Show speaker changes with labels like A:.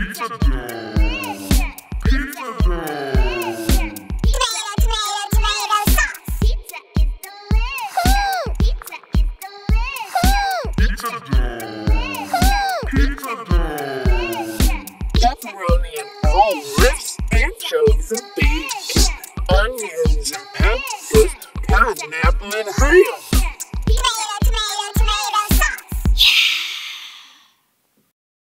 A: Pizza dough. Pizza dough.
B: Tomato sauce. Pizza is delicious. Pizza is delicious.
A: Pizza dough. Pizza dough.
C: Pepperoni and olives, anchovies and bacon, onions and peppers, pineapple and ham.